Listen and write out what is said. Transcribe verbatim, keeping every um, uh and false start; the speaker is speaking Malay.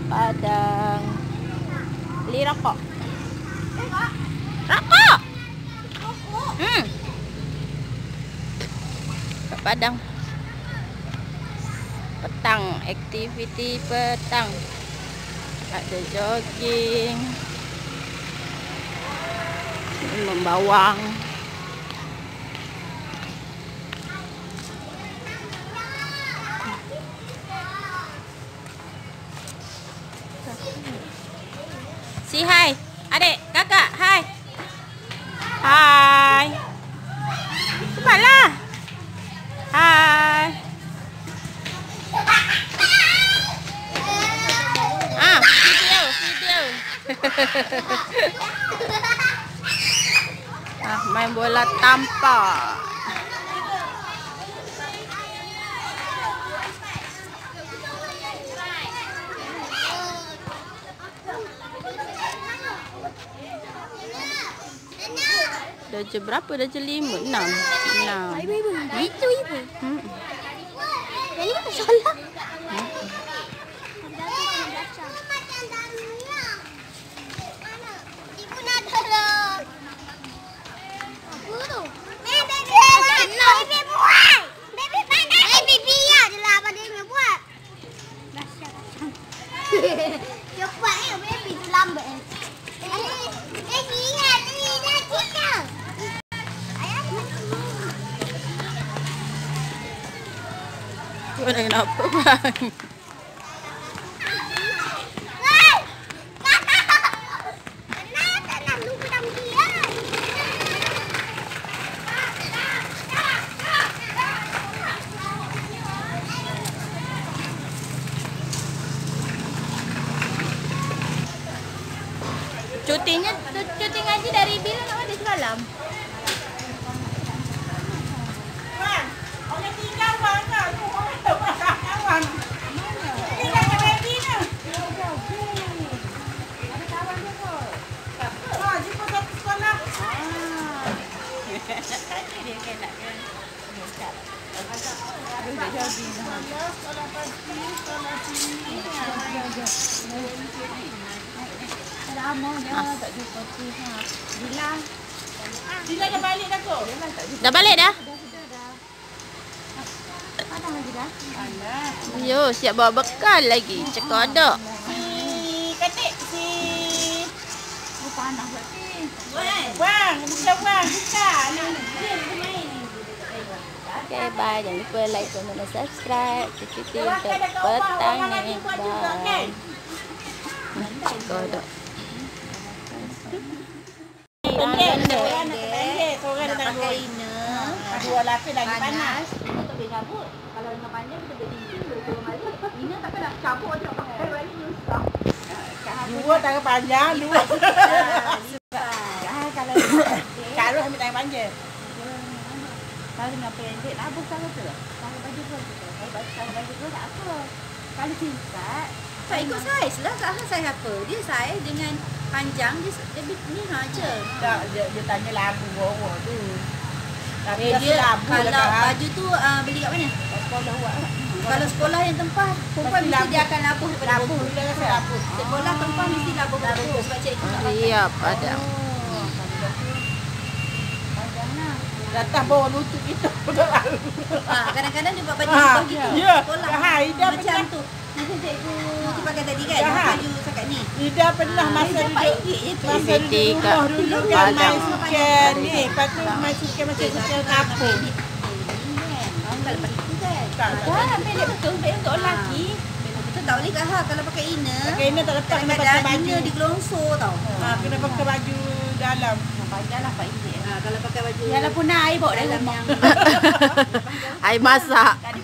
Padang. Beli rokok. Rokok. Hmm. Kat Padang. Petang, aktiviti petang. Ada jogging. Membawang. Si hai. Adik, kakak, hai. Hai. Cepatlah. Hai. Ah, video, video. Ah, main bola tampar. Darjah berapa? Darjah lima, enam. Enam. Ibu, ibu. Itu ibu. Hmm. Ini kan salah. Hmm. Ibu nak tolong. Aku tu. Baby buat. Baby panas. Baby biar je lah apa dia buat. Dia buat ni baby tu lambat. Eh, eh ingat ni dah kita. Kau dah kenapa bang? Cutinya, cuti ngaji dari bila nak mandi semalam? Bang, orang tinggal bang tak? Tu orang tak kawan. Tinggal dengan baby ni. Ada kawan dia kot. Ha, jumpa satu sekolah. Ah. Dia kan nak kan. Aduh, dia jadi. Sekolah pagi, sekolah sini. Lama dah tak jumpa tu. Dila. Dila dah balik dah kot? Dah balik dah? Ada lagi dah? Ada. Yo, siap bawa bekal lagi. Cekodok. Si Katik, si... Oh, panas berarti. Bang, bukan bang, bukan. Dia main. Okay, bye. Jangan lupa like, comment dan subscribe. Cuti untuk petang ni. Bye. Cekodok. Pendek, seorang nak pendek, seorang nak pakai ina. Dua lapis lagi panas. Tak boleh cabut. Kalau dengan panjang kita boleh tinggi dulu turun balik. Ina takkan nak cabut je pakai balik susah. Dua tangan panjang, dua. Ah, kalau Kalau ambil tangan panjang. kalau dengan pendek nak bukan betul. Kalau baju pun betul. Kalau baju kalau baju pun tak apa. Kalau singkat, saya ikut saiz lah. Kak Han saiz apa? Dia saiz dengan panjang dia lebih ni ha je. Tak, dia, dia tanya labu bawah tu. Tapi Eh, dah dia labu kalau dah kan. baju tu uh, beli kat mana? Sekolah buat. Kalau sekolah yang tempah, perempuan Mesti mesti labuh. dia akan labuh daripada Labu, botol. dia rasa labu. Sekolah tempah mesti labuh botol sebab cikgu tak pakai. Siap, Padang. Oh, panjang lah. Datang bawa lutut kita. Ah, kadang-kadang dia buat baju Ah, sekolah gitu. ya. Sekolah. Ha, Ida Macam pernah- tu. Nanti cikgu tu pakai tadi kan, Ya. baju cakap ni. Ida pernah Ah, masa Ida duduk. pakai ringgit je tu. Masa duduk Aktiviti rumah kat dulu kan Padang. main sukan ni. Lepas tu main sukan macam sukan kapur. Kalau pakai itu kan. Tak, tak. Dah, pendek betul. Pendek untuk lelaki. Betul tak boleh Kak Ha kalau pakai inner. Pakai ini tak lepas kena pakai Kadang-kadang baju. inner digelongsor tau. Ha, kena pakai baju dalam. Panjang lah Pak Indik. Ha, kalau pakai baju Yalah pun air bawa dalam yang Air masak.